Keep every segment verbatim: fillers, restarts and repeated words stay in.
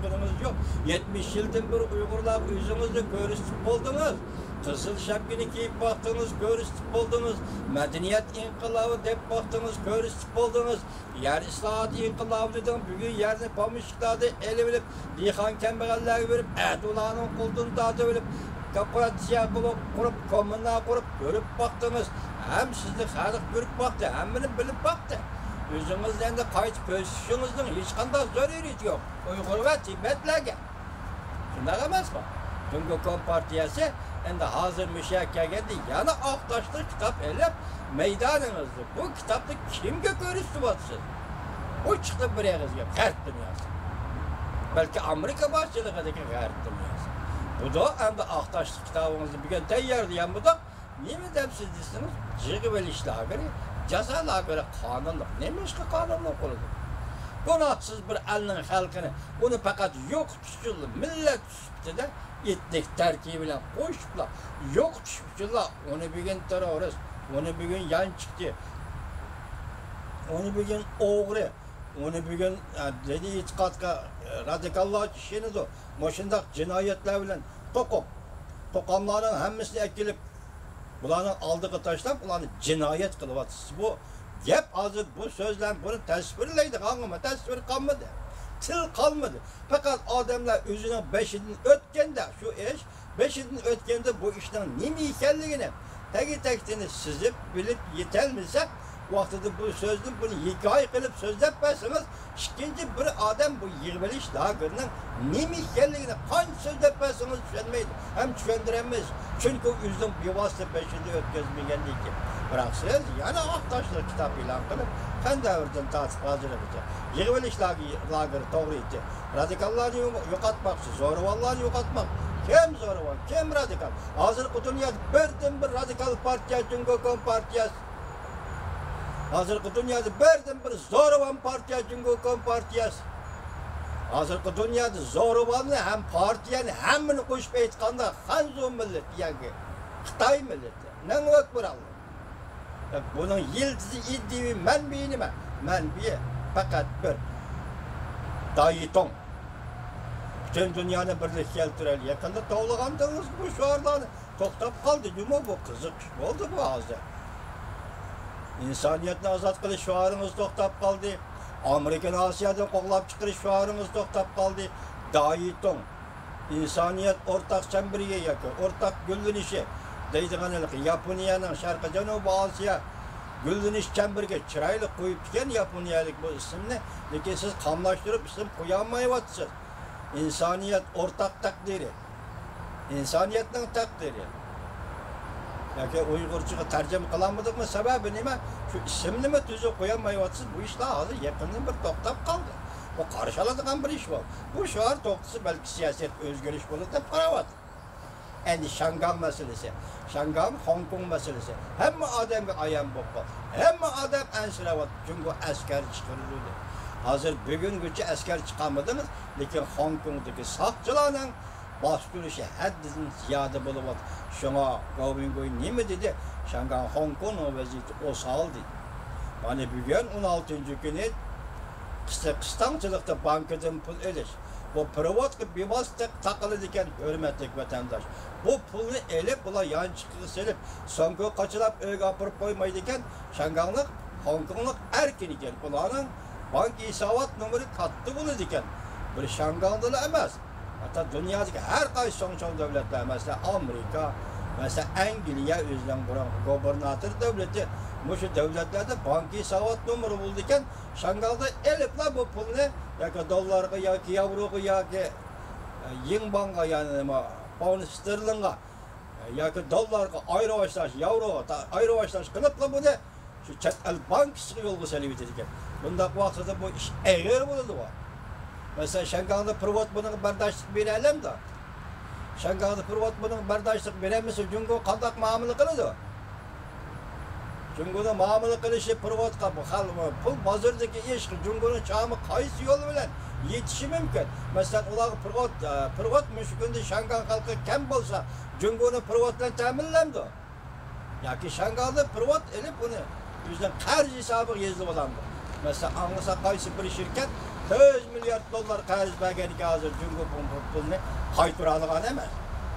çıkınınız yok. yetmiş yıldan beri Uygurlar yüzünüzü görüşüp oldunuz. Kızıl şapkını giyip baktınız, görüşüp oldunuz. Medeniyet inkılabı deyip baktınız, görüşüp oldunuz. Yer ıslahat inkılabı dedim, bugün yerini pamışlıklarda ele bilip, dihan kemberelleri verip, Erdoğan'ın kuldunda da verip, kapatçıya kurup, komuna kurup, görüp baktınız. Hem sizni xalq görüp baktı, hem beni bilip baktı. Yüzünüzden de kayıt pozisyonunuzun hiç kandak zarareti yok. Uygur ve Tibetlerge. Şundak emas mı? Tungukom Partiyası endi hazır müşakkak endi yana Aktaşlı kitap elep meydanınızda. Bu kitapta kimge görüştü batsın? O çıktı bir eğizge, G'arb dünyası. Belki Amerika başçılığındaki G'arb dünyası. Bu da endi Aktaşlı kitabınızda bir gün teyyar diyen bu da niye de siz desiniz? Cıgı ve işlagırı, cezalığa göre kanunluk. Neymiş ki kanunluk oldu? Günahsız bir elinin halkını, onu fakat yok tutuşuldu, millet tutuştu da etnik terkibiyle koşupla, yok tutuştular. Onu bir gün terörist, onu bir gün yan çıktı, onu bir gün oğru, onu bir gün yani, dedi itikatka radikallığa kişinin de, başında cinayetler bilen tokum, tokamların hemmisini ekilip, bulanın aldığı taşlar, bulanın cinayet kılıp bu gep hazır bu sözler bunu tasvirleydi kanıma, tasvir kalmadı. Til kalmadı. Fakat adamlar özünün beşinin ötkende, şu iş, beşinin ötkende bu işten nemi ikenliğini, teki tekstini sizip bilip yetelmişse, vaxtıda bu sözün bunu hikaye kılıp sözlepmezsiniz, ikinci bir adam bu yirmeliş lagırının nemi ikenliğini kaç sözlepmezsiniz düşünmeydi. Hem düşündüremez. Çünkü üzüm bir vasıta beşinde ötkezmeyenliği ki. Bıraksınız, yani Aktaşlı kitap ilan kılıp, kendi devirden tartışıp hazırlamıştı. Yirmeliş lagırı doğru itti. Radikalları yok atmak, zoruvalları yok atmak. Kim zoruval, kim radikal? Hazır dünyada birden bir radikal partiya, Tungukom Partiyası. Hazırkı dünyada birden bir zoruvan partiya, Tungukom Partiyası. Hazırkı dünyada zoruvanı hem partiyani hemmini koşup aytkanda Hanzo milleti, yani Xitay milleti. Ne nöt bir aldı? Bunun yıldızı iddivi menbiyi nime? Menbiyi fakat bir Dayitong. Bütün dünyanın birlik keltireli. Yakında toğlagandınız bu şuarlarını. Toktap kaldı. Cuma bu kızık oldu bu ağzı. İnsaniyetini azat kılış şuarınız toktap kaldı. Amerikan Asya'dan koklap çıkırış şuarınız toktap kaldı. Dayitong. İnsaniyet ortak çembiriye yakıyor. Ortak güldün işi. Deydiğinlik Japonya'nın Şarkı Canubu Asya güldün iş çembirge çıraylı koyup diken Japonya'lık bu isimini. Lakin siz kamlaştırıp isim koyamayıvatsınız. İnsaniyet ortak takdiri. İnsaniyetin takdiri. Yani Uygurcuğu tercüme kılamadık mı sebebi neyme? Şu isimli mi tüzü koyamayıvatsınız bu işler hazır yakından bir toktap kaldı. O karşıladıkan bir iş var. Bu şuar toktusu belki siyaset özgürlüş bulur da para var. Yani Şangay meselesi, Şangay Hong Kong meselesi. Hem adam bir ayağın bokka, hem adam ensire var. Çünkü asker çıkarılıyor. Hazır bugün gücü asker çıkamadınız, lakin Hong Kong'daki sakçılarla bastırışı haddinden ziyade bulup var. Şuna Gauvingoy ne mi dedi? Şangay Hong Kong'un vaziyeti o sağ dedi. Yani bugün on altıncı günü kıstancılıkta bankadan pul eliş. Bu privat bir vasıta takılı diken hürmetli vatandaş. Bu pulunu elip, bula yan çıkığı selip, sonku kaçılap öge apırıp koymaydıken, Şangaylık, Hong Kongluk erken iken, bunların bank isavat numara kattı bunu diken. Bir Şangaylılı emez. Hatta dünyadaki her kayıt sonuçlu devletler, mesela Amerika, mesela Angliya özden buran gobernatör devleti, bu şu devletlerde bank isavat numara bulduken, Şangaylı'da elipla bu pulunu, ya ki dolarga, ya ki yavruga, ya ki yin banka, yani pound sterlinga, ya ki dolarga, ayrı başlaş, yavruga, ayrı başlaş kılıpla bunu, şu çet el bankası yolgu selivit ediken. Bunda vaxtıda bu iş eğer bulundu var. Mesela Şangaylı'da privat bunun bardaşlık verelim da. Şangaylı'da privat bunun bardaşlık veremesi çünkü kandak muamele kılıdı. Çünkü muamele kılışı privat kapı, pul bazırdaki iş, çünkü çağımı kayısı yolu bilen yetişi mümkün. Mesela olar privat, privat müşkünde Şangay halkı kim bolsa, çünkü privatla teminlemdi. Ya ki Şangaylı'da privat elip bunu yüzden karşı hesabı yazılı olandı. Mesela anlasa kayısı bir şirket, yüz milyar dollar qarz berganiga hozir Jungo pulni qaytara olgan emas.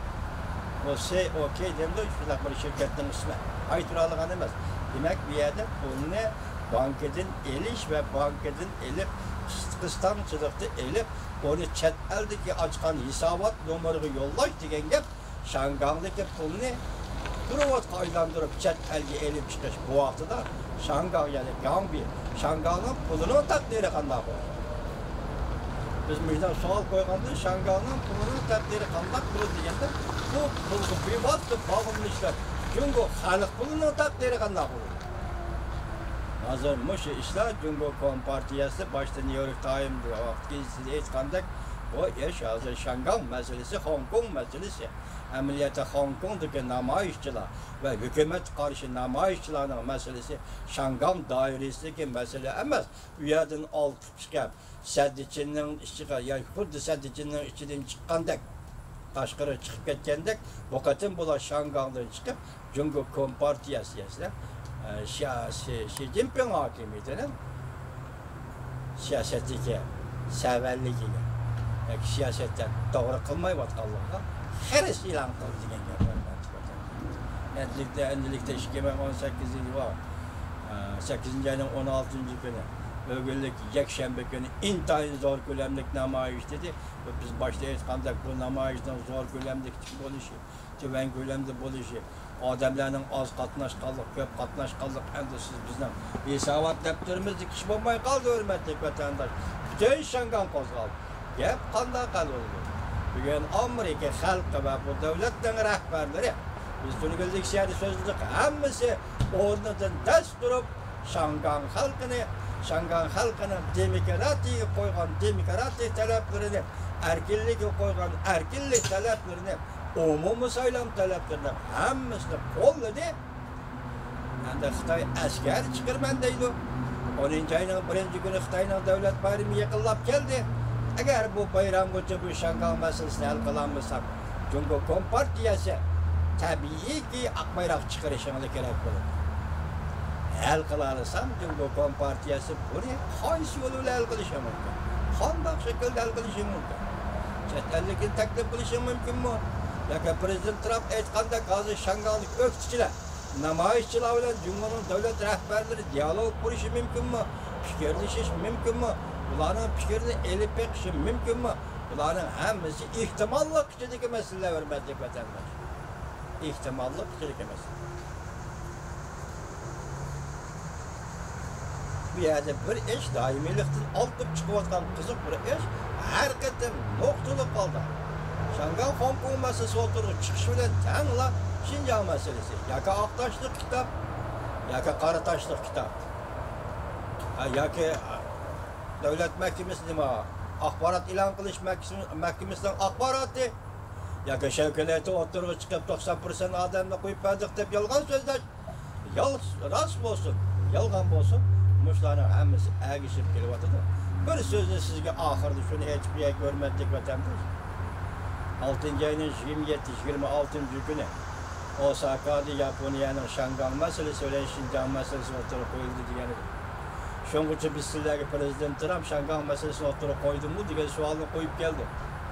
O şey okey demdi shunaqa bir shirkatning ismi. Qaytara olgan emas. Demak, bu yerda pulni bankadan elish va bankadan elib qisqanchilikni elib, onu chet eldagi ochgan hisobot nomeriga yo'llash degan gap Shangangdagi pulni Kırıvatqa aylandırıp chet elga elib chiqish bu vaqtida Shangang ya'ni Gangbi Shangangning pulini taqdiri qanday bo'ladi? Biz bizdan savol qo'yganda Shangangning pulini taqdiri qanday bo'ladi deganda bu pulga privatga bog'lanishlar Jungo xalq pulini taqdiri qanday bo'ladi? Hozir mush ishlar Jungo Kompartiyasi boshda New York Times'da vaqtga siz aytgandek bu ish hozir Shangang masalasi, Hong Kong masalasi. Ameliyata Hong Kong'daki namayişçiler ve hükümet karşı namayişçilerin meselesi Şangam dairesindeki mesele emas. Bu yerden altı çıkıp Səddicinin içiga, yani Hurdi Səddicinin içinden çıkkandek, taşqarı çıkıp ketgendek, vakatın bula Şangam'dan çıkıp Jungo Kompartiyası yazılar. Xi Jinping hakimiyetinin siyasetdeki severliğiyle, siyasetten doğru kılmayı vatkallığa Heres ilan qildi degan gap bor. Endilikda endilikda ishga o'n sakkizinchi var. sakkizinchi oyning o'n oltinchi kuni o'g'illik yakshanba kuni intayin zo'r ko'lamlik namoyish dedi. Biz boshda aytgandek bu namoyishdan zo'r ko'lamlik bo'lishi, tuban ko'lamda bo'lishi, odamlarning oz qatnashganlik, ko'p qatnashganlik endi siz bizning hisobot daftarimizda ish bo'lmay qoldi, hurmatli vatandosh. Butun Shangang qo'zg'aldi. Gap qanday qildi? Bugün Amerika xalqi va bu davlatning rahbarlari biz Tunigillik siyasi so'zliq hammasi o'rnidan dast turib Shangang xalqini, Shangang xalqini demokratiyaga qo'ygan demokratik talablarini, erkinlikka qo'ygan erkinlik talablarini, umumiy saylam talablarini hammasini qo'lladi. Endi Xitoy askar chiqarman deydi. o'ninchi oyning birinchi kuni Xitoyning davlat bayrami yaqinlab keldi. Agar bu bayramgacha bu Shangang masalasini hal qilamisak, Jungo Kompartiyasi tabiiyki oq bayroq chiqarishimiz kerak bo'ladi. Hal qilarsam Jungo Kompartiyasi buni qaysi yo'l bilan hal qilishi mumkin? Qanday shaklda hal qilishi mumkin? Chet ellikni taklif qilishi mumkinmi? Yoki Prezident Trump aytgandek hozir Shanganglik o'qituvchilar, namoyishchilar bilan Jungoning davlat rahbarlari dialog qurishi mumkinmi? Fikrlashish mumkinmi? Bularning fikrini elib beqishi mumkinmi? Bularning hammasi ehtimollik ichidagi masalalar, hurmatli vatandosh. Ehtimollik ichidagi masala. Bu yerda bir ish doimiylikdan olib chiqayotgan qiziq bir ish har qatam nuqtali qoldi. Shangang Hong Kong masalasi o'tirib chiqish bilan tangla Xinjiang masalasi. Yoki oq toshli kitob, yoki qora toshli kitob. Yoki davlat mahkamasi nima? Axborot e'lon qilish mahkamasining axboroti yoki shavkalati o'tirib chiqib to'qson foiz odamni qo'yib berdik deb yolg'on so'zlash. Yolg'on rost bo'lsin, yolg'on bo'lsin, mushlarning hammasi agishib kelyapti. Bir so'zni sizga oxirida shuni aytib qo'yay, hurmatli vatandosh. oltinchi oyning yigirma yettinchi yigirma oltinchi kuni Osakada Yaponiyaning Shangang masalasi bilan Xinjiang masalasi o'tirib qo'yildi degan edi. Shungacha biz sizlarga Prezident Trump Shangang masalasini o'tirib qo'ydimi degan savolni qo'yib keldi.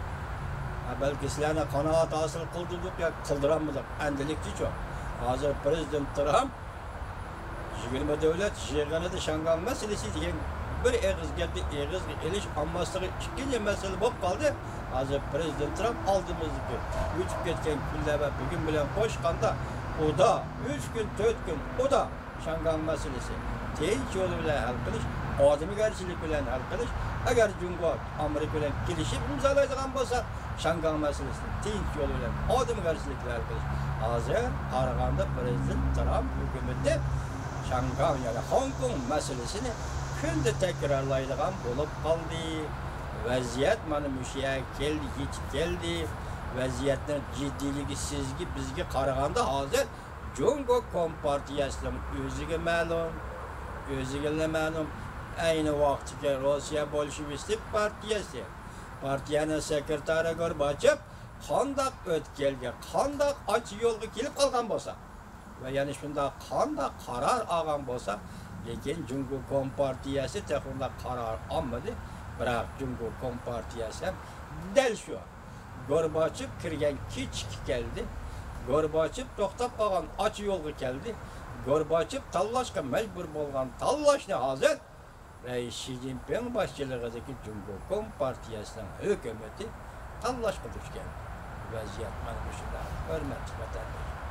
Balki sizlarni qanoat hosil qildik yoki qildirammiz? Endilikcha hozir Prezident Trump yigirma davlat yig'inida Shangang masalasi degan bir eg'iz gapni eg'izga elish ommasidagi ikkinchi masala bo'lib qoldi. Hozir Prezident Trump oldimizga o'tib ketgan kunlar va bugun bilan qo'shganda uda uch kun, to'rt kun uda Shangang masalasi tinch yo'l bilan hal qilish, odamgarchilik bilan hal qilish. Agar Jungo Amerika bilan kelishib imzolaydigan bo'lsa, Shangang masalasini tinch yo'l bilan odamgarchilik bilan hal qilish. Hozir Qarag'anda Prezident Trump hukumati Shangang ya'ni Hong Kong masalasini kunda takrorlaydigan bo'lib qoldi. Vaziyat mana mushiya keldi, yetib keldi. Vaziyatning jiddiyligi sizga bizga qaraganda hozir Jungo Kompartiyasining o'ziga ma'lum, o'ziga ma'lum ayni vaqtda Rossiya Bolshevistik partiyasi, partiyaning sekretari Gorbachev qandoq o'tkelga, qandoq ochiq yo'lga kelib qolgan bo'lsa va yana shunda qandoq qaror olgan bo'lsa, lekin Jungo Kompartiyasi texnika qaror olmadi. Biroq Jungo Kompartiyasi ham dal shu. Gorbachev kirgan kech keldi. Gorbachev to'xtab qolgan och yo'lga keldi. Gorbachev tanlashga majbur bo'lgan tanlashni hozir Reis Xi Jinping boshchiligidagi Jungo Kompartiyasining hukumati tanlashga tushgan. Vaziyat mana shunday. Hurmatli vatandoshlar.